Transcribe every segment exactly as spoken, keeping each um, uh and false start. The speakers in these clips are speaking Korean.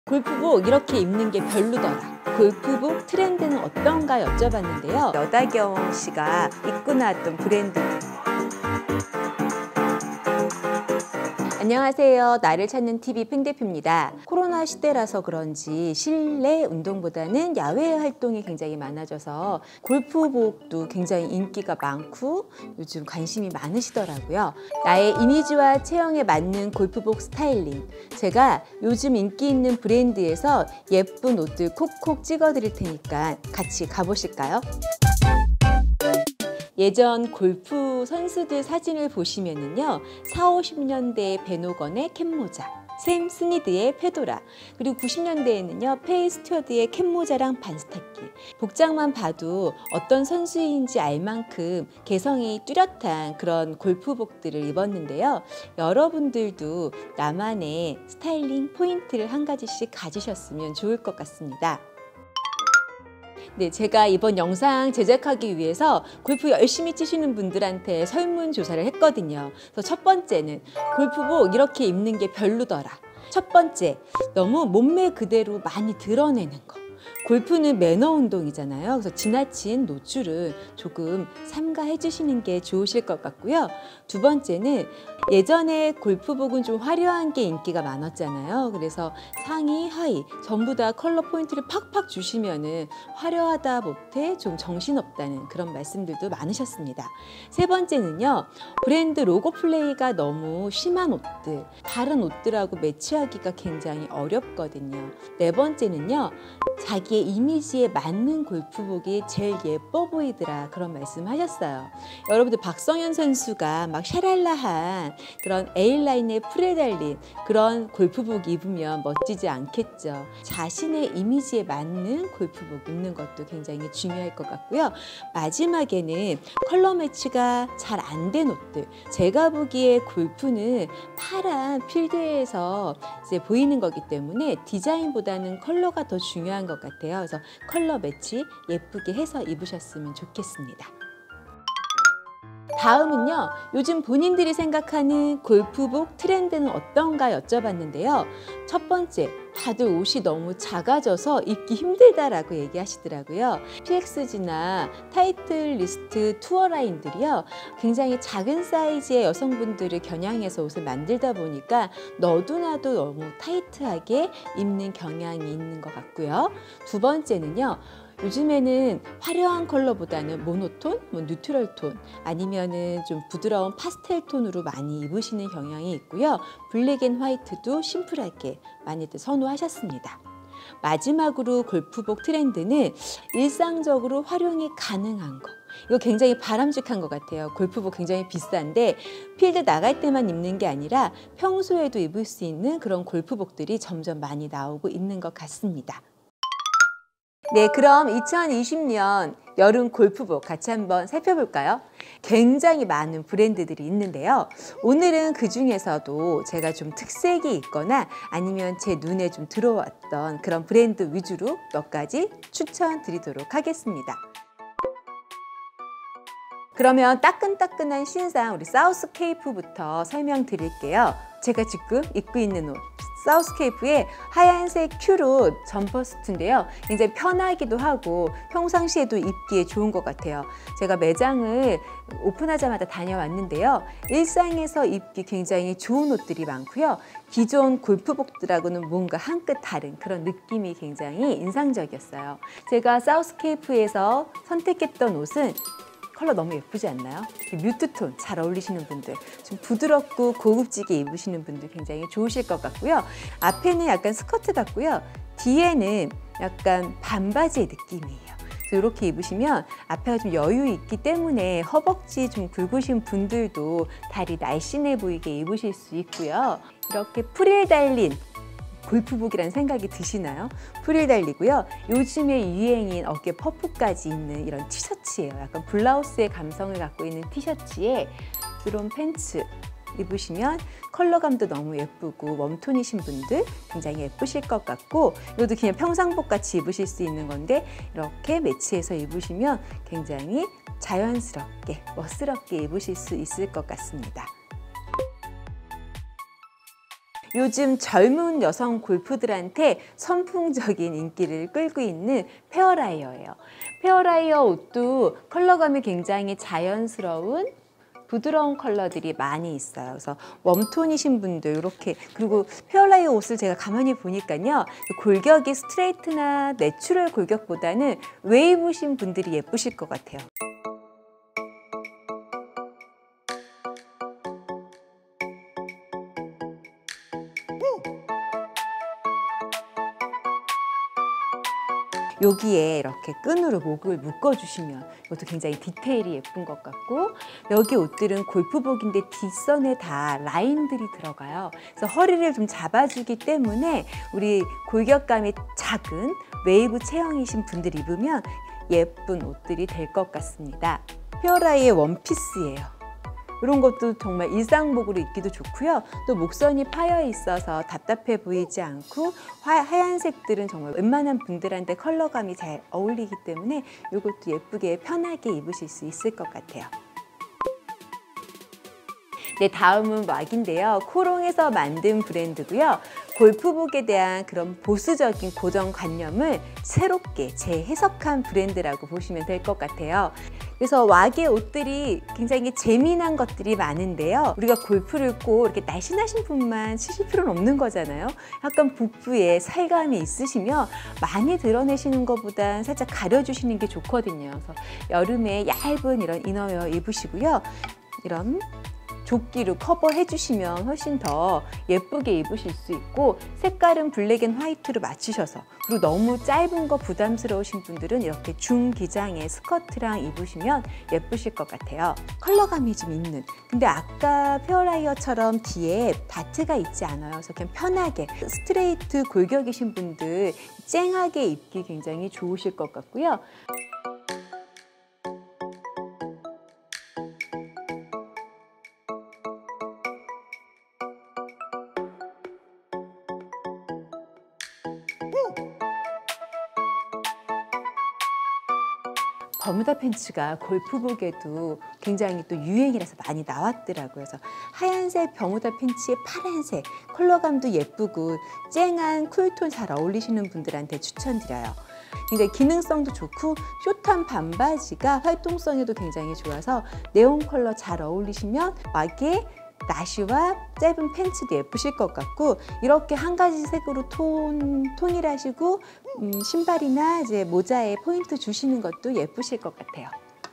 골프복 이렇게 입는 게 별로더라. 골프복 트렌드는 어떤가 여쭤봤는데요. 여다경 씨가 입고 나왔던 브랜드. 안녕하세요. 나를 찾는 티비 팽 대표입니다. 코로나 시대라서 그런지 실내 운동보다는 야외 활동이 굉장히 많아져서 골프복도 굉장히 인기가 많고 요즘 관심이 많으시더라고요. 나의 이미지와 체형에 맞는 골프복 스타일링, 제가 요즘 인기 있는 브랜드에서 예쁜 옷들 콕콕 찍어 드릴 테니까 같이 가보실까요? 예전 골프 선수들 사진을 보시면은요, 사오십 년대의 베노건의 캡모자, 샘 스니드의 페도라, 그리고 구십 년대에는요 페이 스튜어드의 캡모자랑 반스타키. 복장만 봐도 어떤 선수인지 알 만큼 개성이 뚜렷한 그런 골프복들을 입었는데요. 여러분들도 나만의 스타일링 포인트를 한 가지씩 가지셨으면 좋을 것 같습니다. 네, 제가 이번 영상 제작하기 위해서 골프 열심히 치시는 분들한테 설문조사를 했거든요. 그래서 첫 번째는 골프복 이렇게 입는 게 별로더라. 첫 번째, 너무 몸매 그대로 많이 드러내는 거. 골프는 매너 운동이잖아요. 그래서 지나친 노출은 조금 삼가해 주시는 게 좋으실 것 같고요. 두 번째는 예전에 골프복은 좀 화려한 게 인기가 많았잖아요. 그래서 상의, 하의 전부 다 컬러 포인트를 팍팍 주시면은 화려하다 못해 좀 정신없다는 그런 말씀들도 많으셨습니다. 세 번째는요, 브랜드 로고 플레이가 너무 심한 옷들, 다른 옷들하고 매치하기가 굉장히 어렵거든요. 네 번째는요, 자기의 이미지에 맞는 골프복이 제일 예뻐 보이더라, 그런 말씀 하셨어요. 여러분들 박성현 선수가 막 샤랄라한 그런 A라인에 풀에 달린 그런 골프복 입으면 멋지지 않겠죠. 자신의 이미지에 맞는 골프복 입는 것도 굉장히 중요할 것 같고요. 마지막에는 컬러 매치가 잘 안 된 옷들. 제가 보기에 골프는 파란 필드에서 이제 보이는 거기 때문에 디자인보다는 컬러가 더 중요한 것 같아요. 그래서 컬러 매치 예쁘게 해서 입으셨으면 좋겠습니다. 다음은요, 요즘 본인들이 생각하는 골프복 트렌드는 어떤가 여쭤봤는데요. 첫 번째, 다들 옷이 너무 작아져서 입기 힘들다라고 얘기하시더라고요. 피엑스지나 타이틀리스트 투어 라인들이요, 굉장히 작은 사이즈의 여성분들을 겨냥해서 옷을 만들다 보니까 너도나도 너무 타이트하게 입는 경향이 있는 것 같고요. 두 번째는요, 요즘에는 화려한 컬러보다는 모노톤, 뭐 뉴트럴 톤, 아니면은 좀 부드러운 파스텔 톤으로 많이 입으시는 경향이 있고요. 블랙 앤 화이트도 심플하게 많이들 선호하셨습니다. 마지막으로 골프복 트렌드는 일상적으로 활용이 가능한 거. 이거 굉장히 바람직한 것 같아요. 골프복 굉장히 비싼데 필드 나갈 때만 입는 게 아니라 평소에도 입을 수 있는 그런 골프복들이 점점 많이 나오고 있는 것 같습니다. 네, 그럼 이천이십 년 여름 골프복 같이 한번 살펴볼까요? 굉장히 많은 브랜드들이 있는데요. 오늘은 그 중에서도 제가 좀 특색이 있거나 아니면 제 눈에 좀 들어왔던 그런 브랜드 위주로 몇 가지 추천드리도록 하겠습니다. 그러면 따끈따끈한 신상 우리 사우스케이프부터 설명드릴게요. 제가 지금 입고 있는 옷, 사우스케이프의 하얀색 큐로 점퍼스트인데요. 굉장히 편하기도 하고 평상시에도 입기에 좋은 것 같아요. 제가 매장을 오픈하자마자 다녀왔는데요. 일상에서 입기 굉장히 좋은 옷들이 많고요. 기존 골프복들하고는 뭔가 한 끗 다른 그런 느낌이 굉장히 인상적이었어요. 제가 사우스케이프에서 선택했던 옷은 컬러 너무 예쁘지 않나요? 뮤트톤 잘 어울리시는 분들, 좀 부드럽고 고급지게 입으시는 분들 굉장히 좋으실 것 같고요. 앞에는 약간 스커트 같고요. 뒤에는 약간 반바지의 느낌이에요. 이렇게 입으시면 앞에가 좀 여유 있기 때문에 허벅지 좀 굵으신 분들도 다리 날씬해 보이게 입으실 수 있고요. 이렇게 프릴 달린 골프복이라는 생각이 드시나요? 프릴 달리고요. 요즘에 유행인 어깨 퍼프까지 있는 이런 티셔츠예요. 약간 블라우스의 감성을 갖고 있는 티셔츠에 이런 팬츠 입으시면 컬러감도 너무 예쁘고 웜톤이신 분들 굉장히 예쁘실 것 같고, 이것도 그냥 평상복 같이 입으실 수 있는 건데 이렇게 매치해서 입으시면 굉장히 자연스럽게 멋스럽게 입으실 수 있을 것 같습니다. 요즘 젊은 여성 골프들한테 선풍적인 인기를 끌고 있는 페어라이어예요. 페어라이어 옷도 컬러감이 굉장히 자연스러운 부드러운 컬러들이 많이 있어요. 그래서 웜톤이신 분들 이렇게, 그리고 페어라이어 옷을 제가 가만히 보니까요, 골격이 스트레이트나 내추럴 골격보다는 웨이브신 분들이 예쁘실 것 같아요. 여기에 이렇게 끈으로 목을 묶어주시면 이것도 굉장히 디테일이 예쁜 것 같고, 여기 옷들은 골프복인데 뒷선에 다 라인들이 들어가요. 그래서 허리를 좀 잡아주기 때문에 우리 골격감이 작은 웨이브 체형이신 분들 입으면 예쁜 옷들이 될 것 같습니다. 페어라이의 원피스예요. 이런 것도 정말 일상복으로 입기도 좋고요. 또 목선이 파여 있어서 답답해 보이지 않고, 하얀색들은 정말 웬만한 분들한테 컬러감이 잘 어울리기 때문에 이것도 예쁘게 편하게 입으실 수 있을 것 같아요. 네, 다음은 왁인데요. 코롱에서 만든 브랜드고요. 골프복에 대한 그런 보수적인 고정관념을 새롭게 재해석한 브랜드라고 보시면 될 것 같아요. 그래서 왁의 옷들이 굉장히 재미난 것들이 많은데요. 우리가 골프를 꼭 이렇게 날씬하신 분만 치실 필요는 없는 거잖아요. 약간 복부에 살감이 있으시면 많이 드러내시는 것보단 살짝 가려주시는 게 좋거든요. 그래서 여름에 얇은 이런 이너웨어 입으시고요. 이런 조끼로 커버해 주시면 훨씬 더 예쁘게 입으실 수 있고, 색깔은 블랙 앤 화이트로 맞추셔서, 그리고 너무 짧은 거 부담스러우신 분들은 이렇게 중기장의 스커트랑 입으시면 예쁘실 것 같아요. 컬러감이 좀 있는, 근데 아까 페어라이어처럼 뒤에 다트가 있지 않아요. 그래서 그냥 편하게 스트레이트 골격이신 분들 쨍하게 입기 굉장히 좋으실 것 같고요. 버뮤다 팬츠가 골프복에도 굉장히 또 유행이라서 많이 나왔더라고요. 그래서 하얀색 버뮤다 팬츠에 파란색, 컬러감도 예쁘고 쨍한 쿨톤 잘 어울리시는 분들한테 추천드려요. 굉장히 기능성도 좋고, 숏한 반바지가 활동성에도 굉장히 좋아서 네온 컬러 잘 어울리시면 왁에 나시와 짧은 팬츠도 예쁘실 것 같고, 이렇게 한 가지 색으로 톤, 통일하시고 음, 신발이나 이제 모자에 포인트 주시는 것도 예쁘실 것 같아요.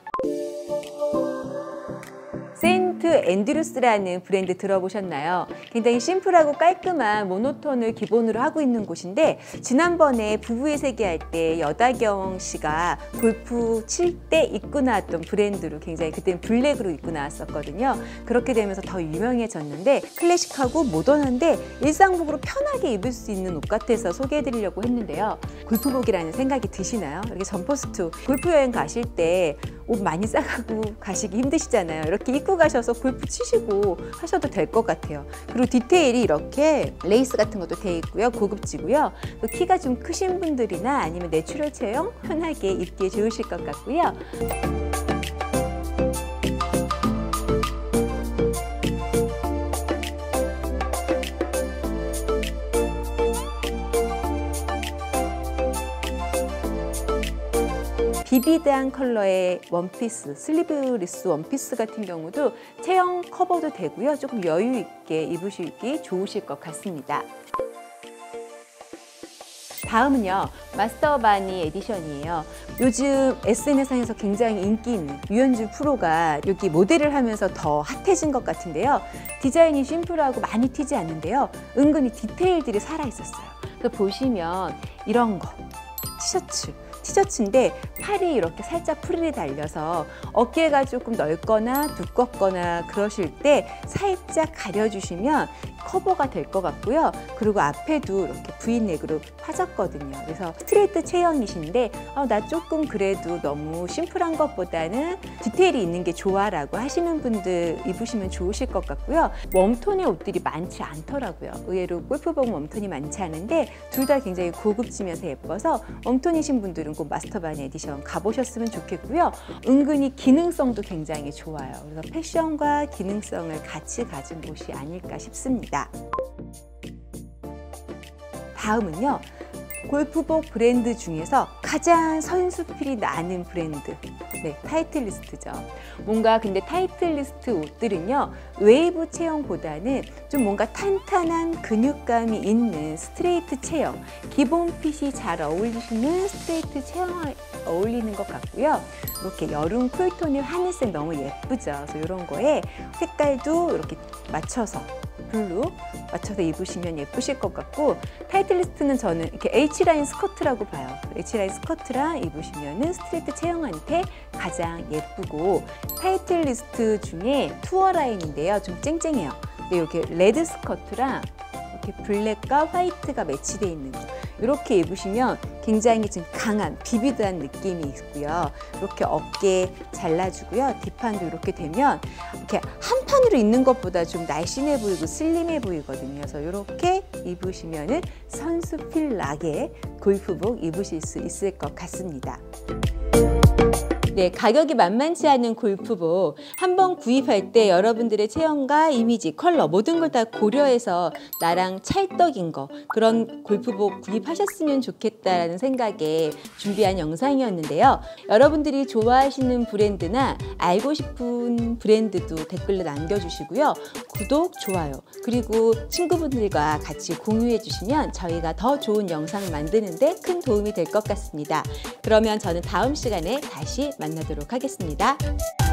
세인트 앤드루스라는 브랜드 들어보셨나요? 굉장히 심플하고 깔끔한 모노톤을 기본으로 하고 있는 곳인데, 지난번에 부부의 세계 할 때 여다경 씨가 골프 칠 때 입고 나왔던 브랜드로, 굉장히 그때는 블랙으로 입고 나왔었거든요. 그렇게 되면서 더 유명해졌는데, 클래식하고 모던한데 일상복으로 편하게 입을 수 있는 옷 같아서 소개해드리려고 했는데요. 골프복이라는 생각이 드시나요? 이렇게 점퍼스트, 골프 여행 가실 때 옷 많이 싸가고 가시기 힘드시잖아요. 이렇게 입고 가셔서 골프 치시고 하셔도 될 것 같아요. 그리고 디테일이 이렇게 레이스 같은 것도 돼 있고요. 고급지고요. 또 키가 좀 크신 분들이나 아니면 내추럴 체형 편하게 입기에 좋으실 것 같고요. 비비드한 컬러의 원피스, 슬리브리스 원피스 같은 경우도 체형 커버도 되고요. 조금 여유 있게 입으시기 좋으실 것 같습니다. 다음은요, 마스터 바니 에디션이에요. 요즘 에스엔에스상에서 굉장히 인기 있는 유현주 프로가 여기 모델을 하면서 더 핫해진 것 같은데요. 디자인이 심플하고 많이 튀지 않는데요. 은근히 디테일들이 살아있었어요. 그래서 보시면 이런 거, 티셔츠. 티셔츠인데 팔이 이렇게 살짝 프릴이 달려서 어깨가 조금 넓거나 두껍거나 그러실 때 살짝 가려주시면 커버가 될 것 같고요. 그리고 앞에도 이렇게 V넥으로 파졌거든요. 그래서 스트레이트 체형이신데 어, 나 조금 그래도 너무 심플한 것보다는 디테일이 있는 게 좋아 라고 하시는 분들 입으시면 좋으실 것 같고요. 웜톤의 옷들이 많지 않더라고요. 의외로 골프복 웜톤이 많지 않은데 둘 다 굉장히 고급지면서 예뻐서 웜톤이신 분들은 꼭 마스터 바니 에디션 가보셨으면 좋겠고요. 은근히 기능성도 굉장히 좋아요. 그래서 패션과 기능성을 같이 가진 옷이 아닐까 싶습니다. 다음은요. 골프복 브랜드 중에서 가장 선수필이 나는 브랜드, 네, 타이틀리스트죠. 뭔가 근데 타이틀리스트 옷들은요, 웨이브 체형보다는 좀 뭔가 탄탄한 근육감이 있는 스트레이트 체형, 기본 핏이 잘 어울리시는 스트레이트 체형에 어울리는 것 같고요. 이렇게 여름 쿨톤의 하늘색 너무 예쁘죠. 그래서 이런 거에 색깔도 이렇게 맞춰서 블루 맞춰서 입으시면 예쁘실 것 같고, 타이틀리스트는 저는 이렇게 H라인 스커트라고 봐요. H라인 스커트랑 입으시면은 스트레이트 체형한테 가장 예쁘고, 타이틀리스트 중에 투어 라인인데요. 좀 쨍쨍해요. 근데 이렇게 레드 스커트랑 이렇게 블랙과 화이트가 매치되어 있는 거, 이렇게 입으시면 굉장히 좀 강한 비비드한 느낌이 있고요. 이렇게 어깨 잘라주고요. 뒷판도 이렇게 되면 이렇게 한 판으로 입는 것보다 좀 날씬해 보이고 슬림해 보이거든요. 그래서 이렇게 입으시면은 선수필 락의 골프복 입으실 수 있을 것 같습니다. 네, 가격이 만만치 않은 골프복 한번 구입할 때 여러분들의 체형과 이미지, 컬러 모든 걸 다 고려해서 나랑 찰떡인 거, 그런 골프복 구입하셨으면 좋겠다라는 생각에 준비한 영상이었는데요. 여러분들이 좋아하시는 브랜드나 알고 싶은 브랜드도 댓글로 남겨주시고요. 구독, 좋아요, 그리고 친구분들과 같이 공유해 주시면 저희가 더 좋은 영상을 만드는데 큰 도움이 될 것 같습니다. 그러면 저는 다음 시간에 다시 만나도록 하겠습니다.